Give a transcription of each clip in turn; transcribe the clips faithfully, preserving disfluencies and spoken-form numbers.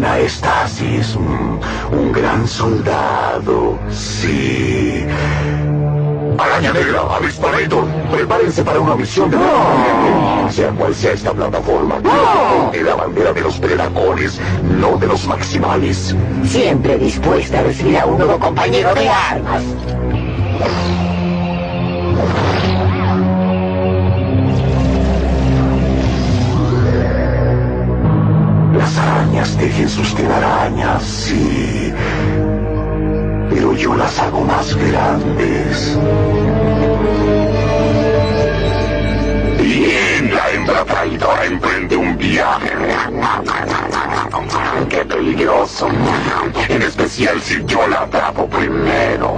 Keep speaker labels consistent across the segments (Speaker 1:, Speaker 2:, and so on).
Speaker 1: una estasis. Mm, un gran soldado. Sí. Araña Negra, Avisparator, prepárense para una misión de... ¡Oh! Sea cual sea esta plataforma, ¡oh! De la bandera de los Predacones, no de los Maximales.
Speaker 2: Siempre dispuesta a recibir a un nuevo compañero de armas.
Speaker 1: Las arañas dejen sus telarañas, sí. Pero yo las hago más grandes. Bien, la hembra traidora emprende un viaje. ¡Qué peligroso! En especial si yo la atrapo primero.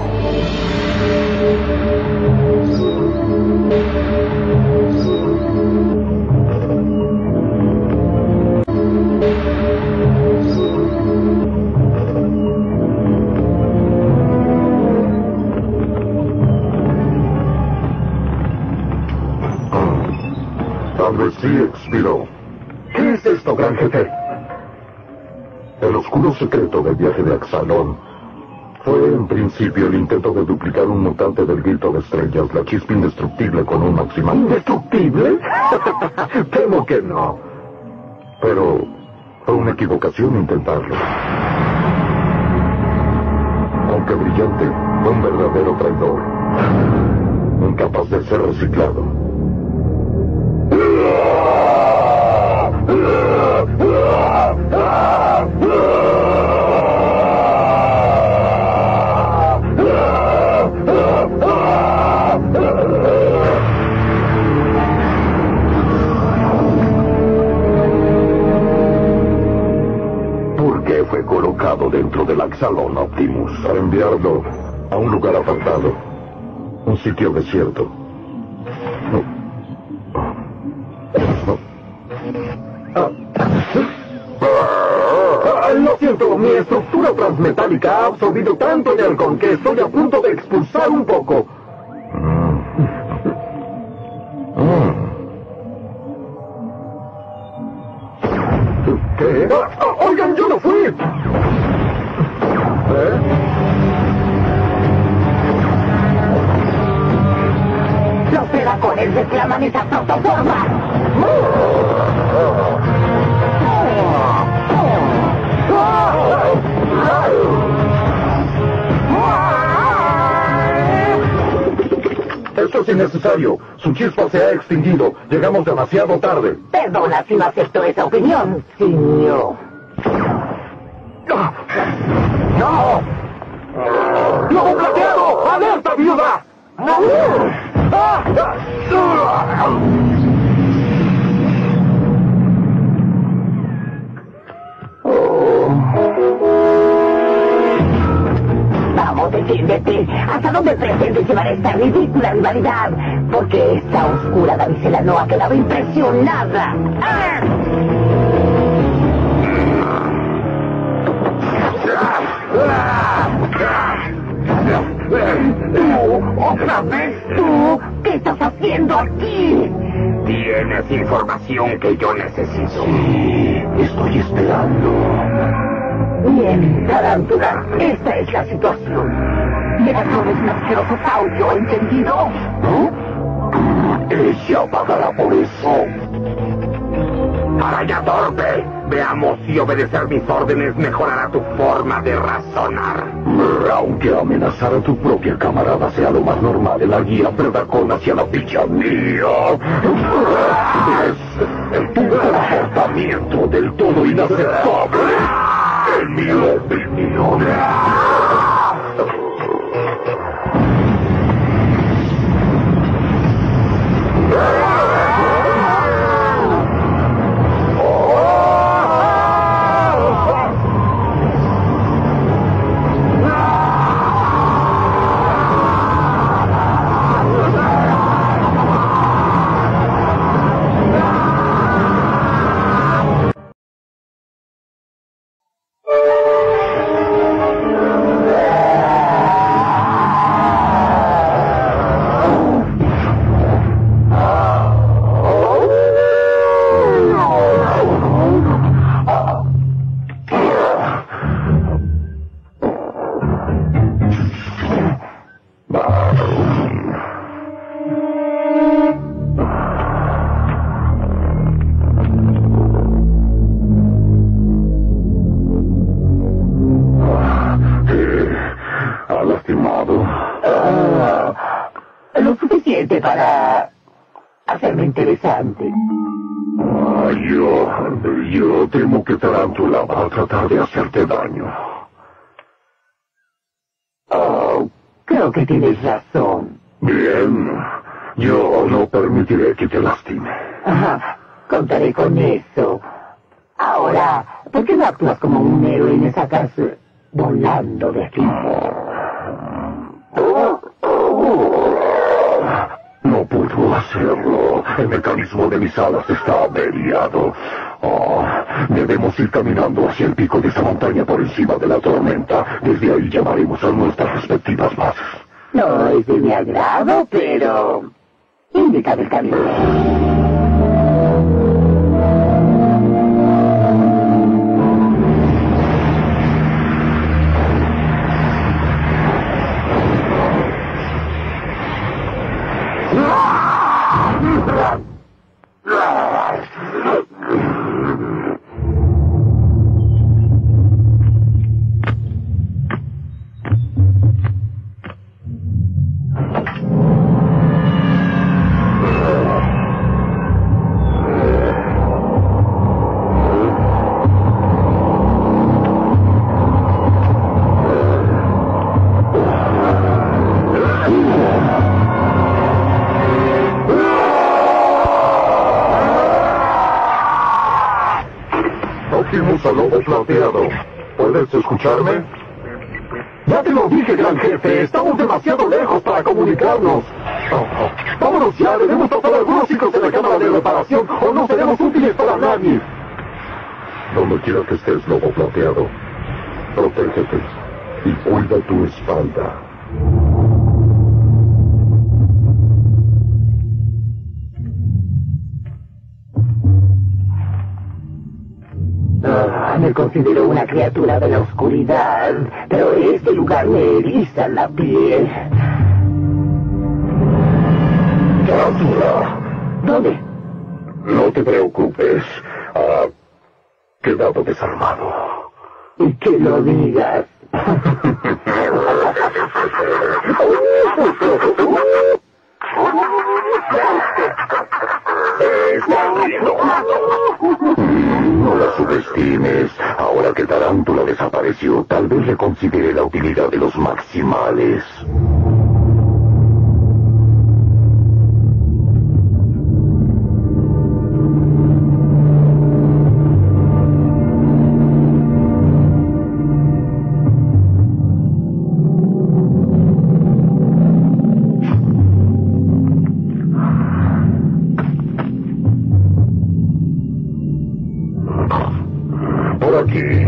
Speaker 1: Sí, expiró. ¿Qué es esto, gran jefe? El oscuro secreto del viaje de Axalón fue en principio el intento de duplicar un mutante del grito de estrellas, la chispa indestructible con un maximal. ¿Indestructible? Temo que no. Pero fue una equivocación intentarlo. Aunque brillante, fue un verdadero traidor. Incapaz de ser reciclado. ¿Por qué fue colocado dentro del Axalón Optimus? Para enviarlo a un lugar apartado, un sitio desierto. No. Lo siento, mi estructura transmetálica ha absorbido tanto energón que estoy a punto de expulsar un poco. ¿Qué? Oigan, yo no fui. ¿Eh?
Speaker 2: Los Predacones reclaman esa plataforma.
Speaker 1: Esto es innecesario. Su chispa se ha extinguido. Llegamos demasiado tarde.
Speaker 2: Perdona si no acepto esa opinión, señor.
Speaker 1: ¡No! ¡Lobo plateado! ¡Alerta, viuda!
Speaker 2: Vamos, defiéndete. ¿Hasta dónde pretendes llevar esta ridícula rivalidad? Porque esta oscura damisela no ha quedado impresionada. ¡Ah! ¿Tú? ¿Otra vez tú? ¿Qué estás haciendo aquí?
Speaker 1: Tienes información que yo necesito. Sí, estoy esperando.
Speaker 2: Bien, Tarántula, esta es la situación. Megatron es un asqueroso saurio, ¿entendido?
Speaker 1: ¿Eh? Ella pagará por eso. Araña torpe, veamos si obedecer mis órdenes mejorará tu forma de razonar. Aunque amenazar a tu propia camarada sea lo más normal en la guía Predacon hacia la villanía, es tu comportamiento del todo inaceptable, en mi opinión.
Speaker 2: Lo suficiente para hacerme interesante.
Speaker 1: Ah, yo... yo temo que Tarántula va a tratar de hacerte daño.
Speaker 2: Oh, creo que tienes razón.
Speaker 1: Bien, yo no permitiré que te lastime.
Speaker 2: Ajá, contaré con eso. Ahora, ¿por qué no actúas como un héroe y me sacas eh, volando de aquí?
Speaker 1: No puedo hacerlo. El mecanismo de mis alas está averiado. Oh, debemos ir caminando hacia el pico de esa montaña por encima de la tormenta. Desde ahí llamaremos a nuestras respectivas bases.
Speaker 2: No es de mi agrado, pero... indícame el camino.
Speaker 1: Optimus al lobo plateado. ¿Puedes escucharme? Ya te lo dije, gran jefe. Estamos demasiado lejos para comunicarnos. Oh, oh. Vámonos ya. Debemos pasar algunos ciclos en la cámara de reparación o no seremos útiles para nadie. Donde quiera que estés, lobo plateado, protégete y cuida tu espalda.
Speaker 2: Ah, me considero una criatura de la oscuridad, pero este lugar me eriza la piel.
Speaker 1: ¡Tarántula!
Speaker 2: ¿Dónde?
Speaker 1: No te preocupes. Ha quedado desarmado.
Speaker 2: Y que lo digas.
Speaker 1: No la subestimes. Ahora que Tarántula desapareció, tal vez reconsidere la utilidad de los maximales. Por aquí.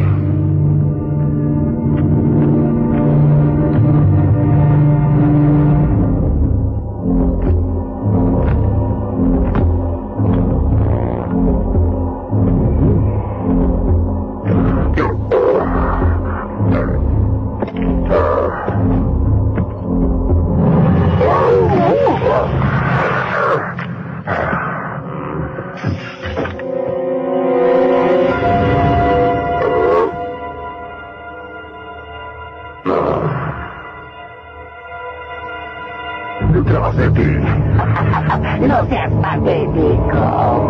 Speaker 1: Detrás de ti.
Speaker 2: No seas patético.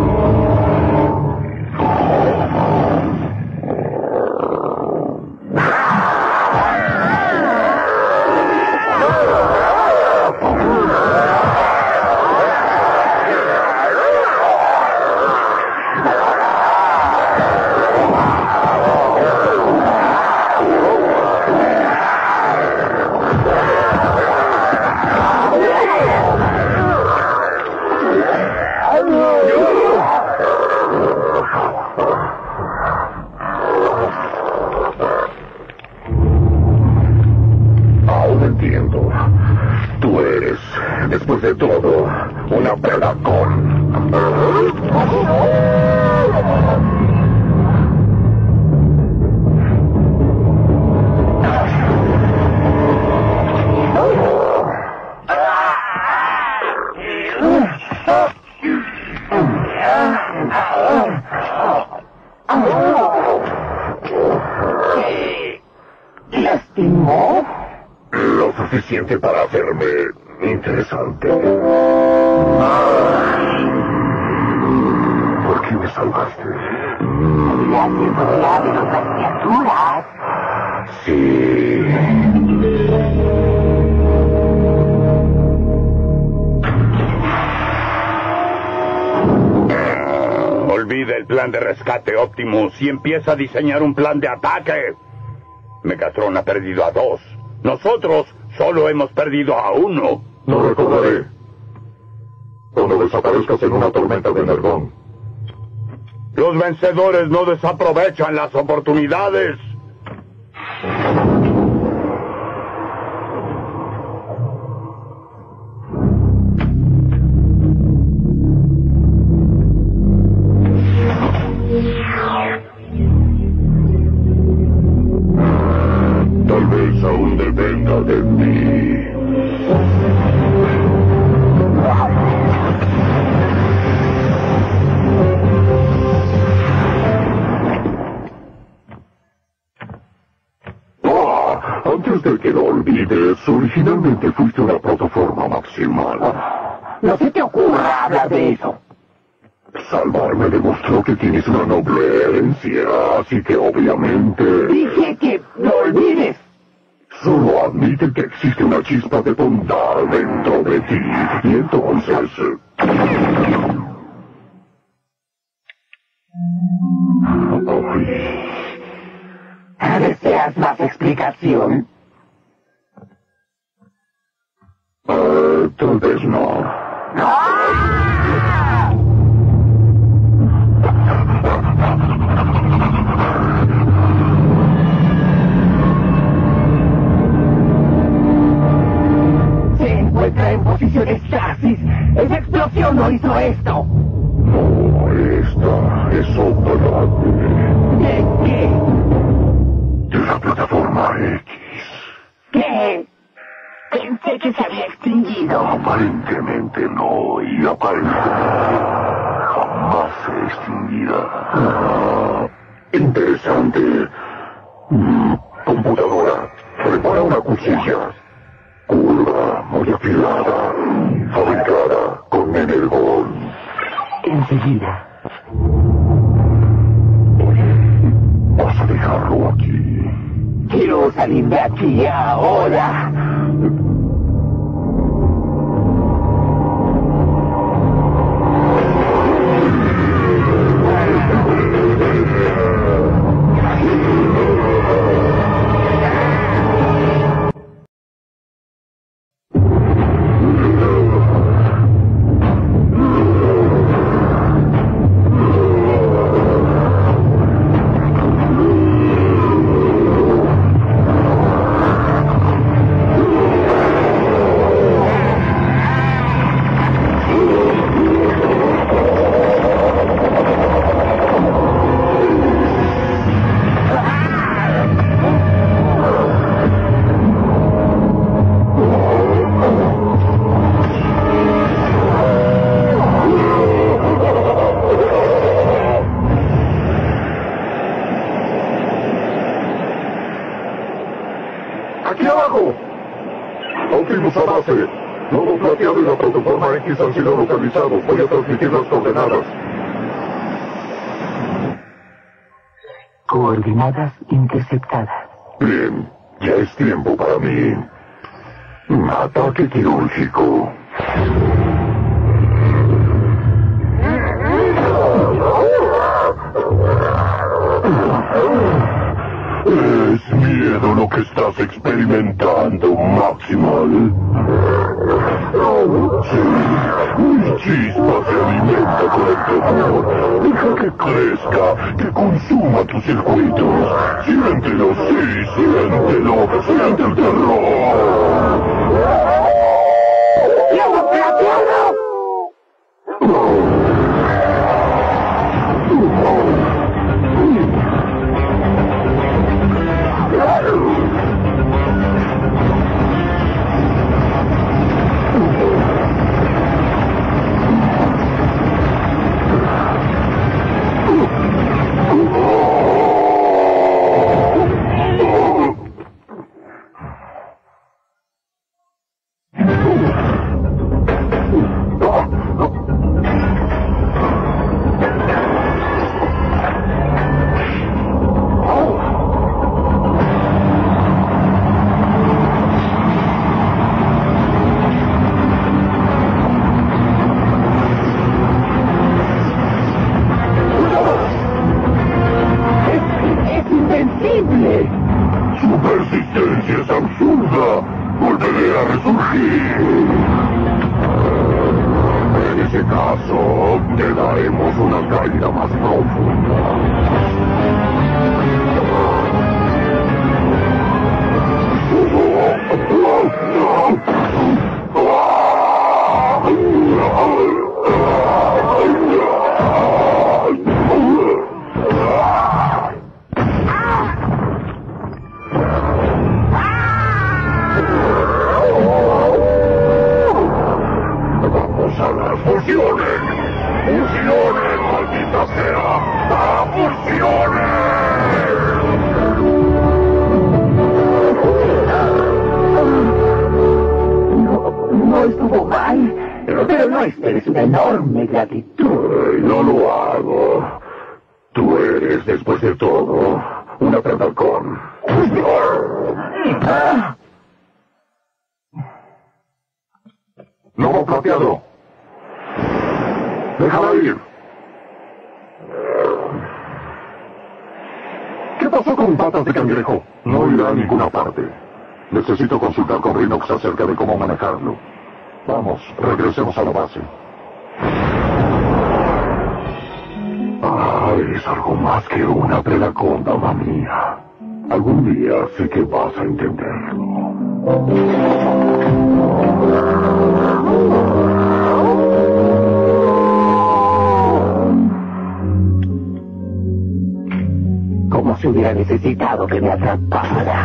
Speaker 1: Aún entiendo. Tú eres, después de todo, una Predacon.
Speaker 2: ¿Lastimó?
Speaker 1: Lo suficiente para hacerme Interesante. ¿Por qué me salvaste?
Speaker 2: Podría ser podría haber otras criaturas.
Speaker 1: Sí.
Speaker 3: Olvida el plan de rescate, Optimus, y empieza a diseñar un plan de ataque. Megatron ha perdido a dos. Nosotros solo hemos perdido a uno.
Speaker 1: No recordaré. Cuando desaparezcas en una tormenta de Energon.
Speaker 3: Los vencedores no desaprovechan las oportunidades.
Speaker 1: Tal vez aún dependa de mí. Antes de que lo olvides, originalmente fuiste una plataforma maximal.
Speaker 2: No se te ocurra hablar de eso.
Speaker 1: Salvarme demostró que tienes una noble herencia, así que obviamente...
Speaker 2: Dije que lo olvides.
Speaker 1: Solo admite que existe una chispa de bondad dentro de ti, y entonces... Ay.
Speaker 2: ¿Deseas más explicación?
Speaker 1: Uh, tal vez no.
Speaker 2: ¡Ah! Se encuentra en posición estasis. Esa explosión no hizo esto.
Speaker 1: No, esta es otra de...
Speaker 2: ¿De qué?
Speaker 1: de la plataforma X.
Speaker 2: ¿Qué? Pensé que se había extinguido.
Speaker 1: Aparentemente no, y aparentemente jamás se extinguirá. Ah, interesante. Mm, computadora, prepara una cuchilla. Curva, muy afilada, fabricada con Energon.
Speaker 2: Enseguida.
Speaker 1: ¿Vas a dejarlo aquí?
Speaker 2: Quiero salir de aquí ahora.
Speaker 1: ¡Aquí abajo! Optimus a base. Lobo plateado y la plataforma X han sido localizados. Voy a transmitir las coordenadas.
Speaker 2: Coordenadas interceptadas.
Speaker 1: Bien, ya es tiempo para mí. Ataque quirúrgico. Es miedo lo que estás experimentando, Maximal. Sí, mi chispa se alimenta con el temor. Deja que crezca, que consuma tus circuitos. Siéntelo, sí, siéntelo. Siente el terror.
Speaker 2: ¡Lobo plateado!
Speaker 1: tan zurda, volveré a resurgir. En ese caso, te daremos una caída más profunda. ¡Vamos a las fusiones! ¡Fusiones, maldita sea! ¡A fusiones!
Speaker 2: No estuvo mal, pero no esperes una enorme gratitud.
Speaker 1: Ay, no lo hago. Tú eres, después de todo, una Predacon. Lobo plateado. Déjala ir. ¿Qué pasó con patas de cangrejo? No irá a ninguna parte. Necesito consultar con Rhinox acerca de cómo manejarlo. Vamos, regresemos a la base. Ah, eres algo más que una Predacon, dama mía. Algún día sé que vas a entenderlo.
Speaker 2: Como si hubiera necesitado que me atrapara.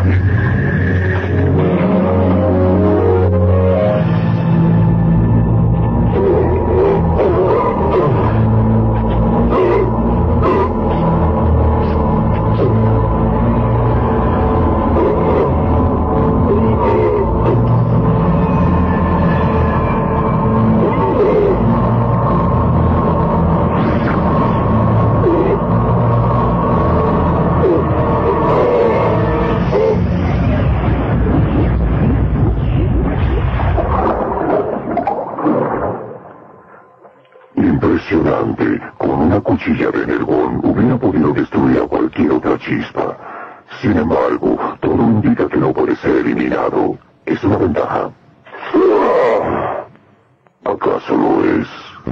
Speaker 1: Impresionante. Con una cuchilla de energón hubiera podido destruir a cualquier otra chispa. Sin embargo, todo indica que no puede ser eliminado. Es una ventaja. ¿Acaso lo es?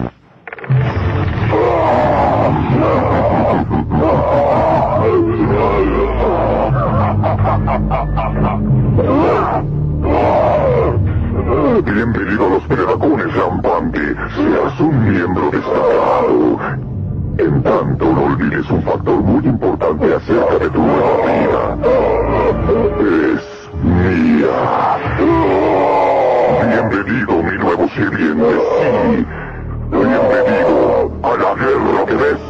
Speaker 1: Bienvenido a los Predacones, rampante. Seas un miembro destacado. En tanto, no olvides un factor muy importante acerca de tu nueva vida. Es mía. Bienvenido, mi nuevo sirviente. Sí. Bienvenido a la guerra que ves.